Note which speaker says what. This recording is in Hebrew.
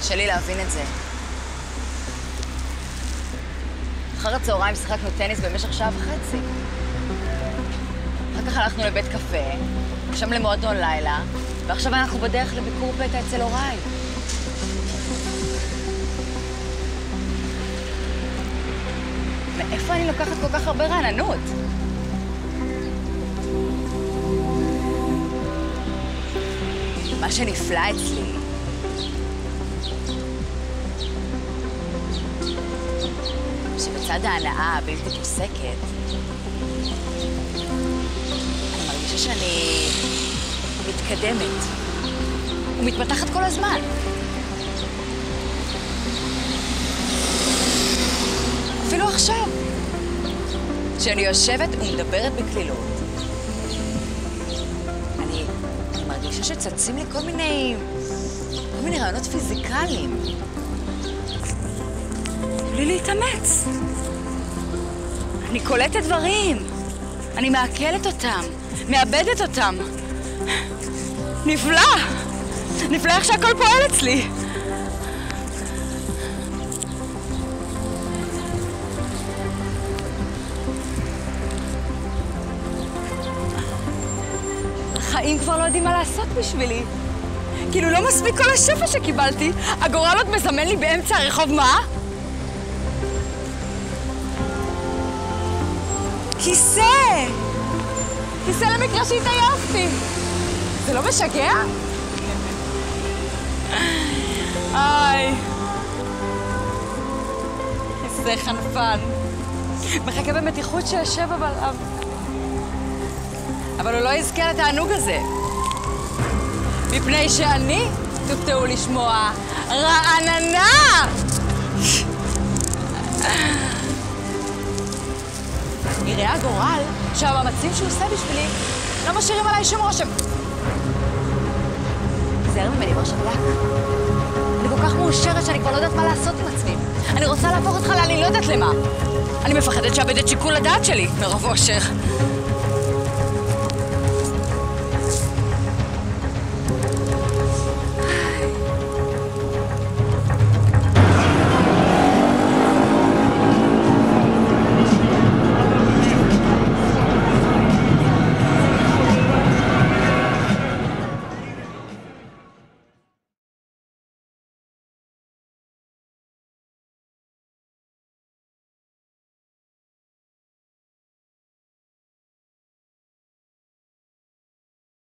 Speaker 1: קשה לי להבין את זה. אחר הצהריים שיחקנו טניס במשך שעה וחצי. אחר כך הלכנו לבית קפה, שם למועדון לילה, ועכשיו אנחנו בדרך לביקור פתע אצל הוריי. מאיפה אני לוקחת כל כך הרבה רעננות? מה שנפלא אצלי שבצד ההנאה הבלתי פוסקת אני מרגישה שאני מתקדמת ומתפתחת כל הזמן. אפילו עכשיו, שאני יושבת ומדברת בקלילות. אני מרגישה שצצים לי כל מיני רעיונות פיזיקליים. בלי להתאמץ. אני קולטת דברים. אני מעכלת אותם, מאבדת אותם. נפלא! נפלא איך שהכל פועל אצלי. החיים כבר לא יודעים מה לעשות בשבילי. כאילו לא מספיק כל השפע שקיבלתי. הגורל עוד מזמן לי באמצע הרחוב מה? כיסא! כיסא למקרה שהתעייפתי. זה לא משגע? איי. איזה חנפן. מחכה במתיחות שישב עליו. אבל הוא לא יזכה לתענוג הזה. מפני שאני, תופתעו לשמוע, רעננה! יראה הגורל שהמאמצים שהוא עושה בשבילי לא משאירים עליי שום רושם. תיזהר ממני ברשבלק. אני כל כך מאושרת שאני כבר לא יודעת מה לעשות עם עצמי. אני רוצה להפוך אותך לאני לא יודעת למה. אני מפחדת שאאבד את שיקול הדעת שלי מרוב אושר.